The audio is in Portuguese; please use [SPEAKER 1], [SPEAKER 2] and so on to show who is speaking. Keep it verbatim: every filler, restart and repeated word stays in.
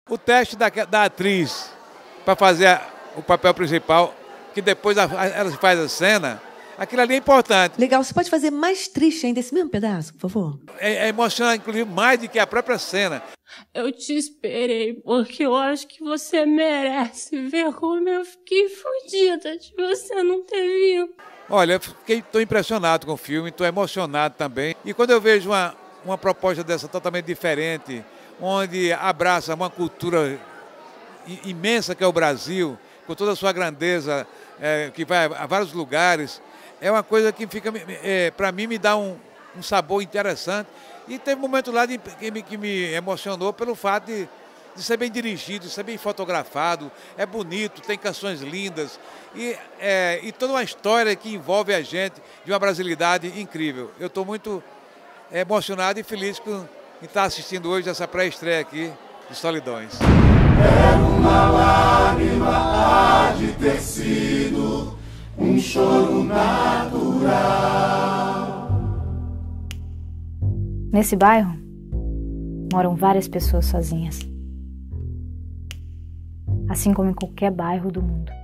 [SPEAKER 1] O teste da, da atriz para fazer a, o papel principal, que depois a, a, ela faz a cena, aquilo ali é importante.
[SPEAKER 2] Legal, você pode fazer mais triste ainda esse mesmo pedaço, por favor?
[SPEAKER 1] É, é emocionante, inclusive, mais do que a própria cena.
[SPEAKER 3] Eu te esperei porque eu acho que você merece ver como eu fiquei fodida de você não ter vindo.
[SPEAKER 1] Olha, eu fiquei, estou impressionado com o filme, estou emocionado também. E quando eu vejo uma, uma proposta dessa totalmente diferente, onde abraça uma cultura imensa que é o Brasil, com toda a sua grandeza, é, que vai a vários lugares, é uma coisa que fica, é, para mim, me dá um, um sabor interessante. E teve um momento lá de, que, me, que me emocionou pelo fato de, de ser bem dirigido, de ser bem fotografado, é bonito, tem canções lindas e, é, e toda uma história que envolve a gente de uma brasilidade incrível. Eu estou muito emocionado e feliz com estar assistindo hoje essa pré-estreia aqui de Solidões.
[SPEAKER 4] Era uma lágrima, há de ter sido um choro natural.
[SPEAKER 5] Nesse bairro, moram várias pessoas sozinhas. Assim como em qualquer bairro do mundo.